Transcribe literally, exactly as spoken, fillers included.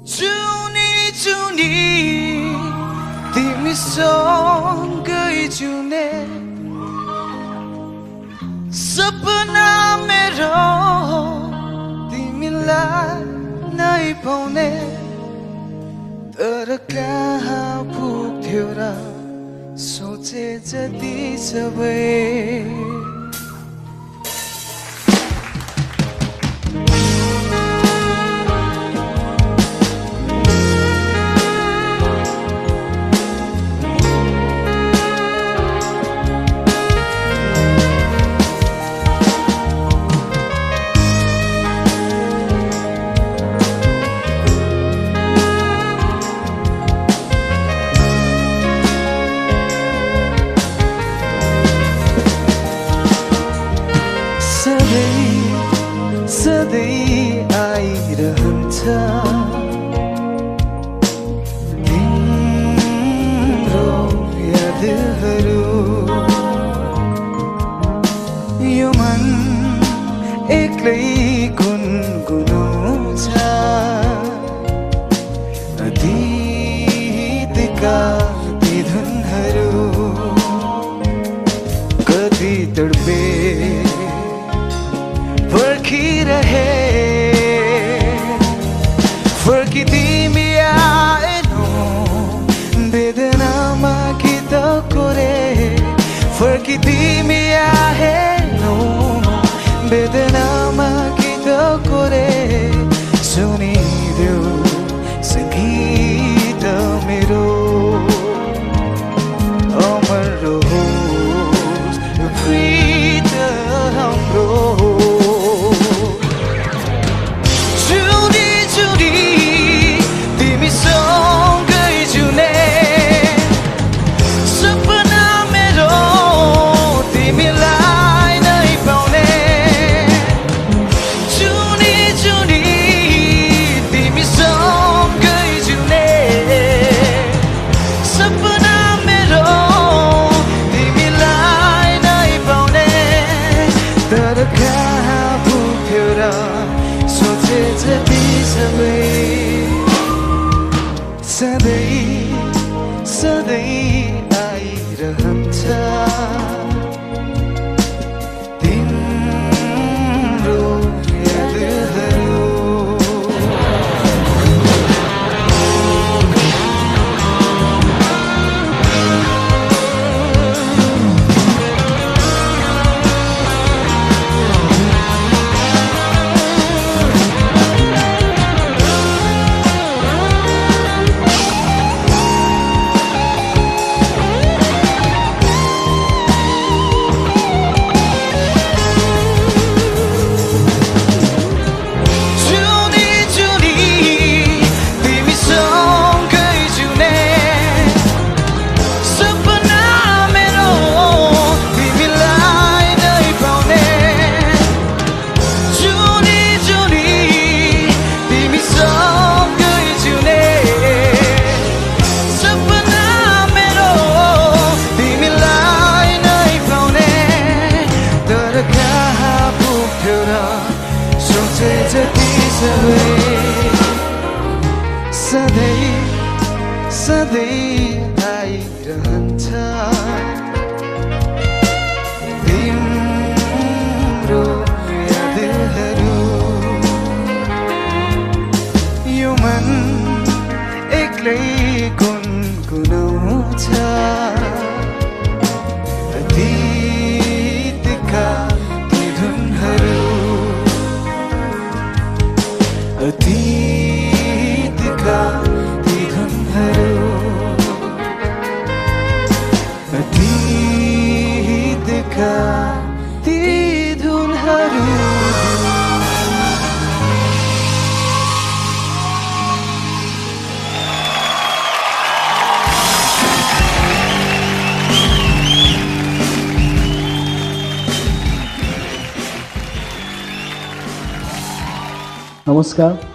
जुनी जुनी तिमीसँगै जुने सपना मेरो तिमीलाई नै पाउने तर कहाँ पुग्थ्यो र सोचे जति सबै सधैँ आइरहन्छ तिम्रो यादहरू यो मन एक्लै गुनगुनाउँछ अतीतका ती धुनहरू कति तडपे फर्किरहे फर्की तिमी आएनौ वेदनामा कि त कोरे फर्की तिमी आएनौ वेदनामा कि त कोरे सुनिदेऊ सङ्गीत मेरो अमर रहोस् प्रीत हाम्रो सधैँ सधैँ आइरहन्छ तिम्रो यादहरू सधैँ सधैँ आइरहन्छ तिम्रो यादहरू यो मन एक्लै गुनगुनाउँछ अतीतका ती धुनहरू अतीतका ती धुनहरू अतीतका ती धुनहरू नमस्कार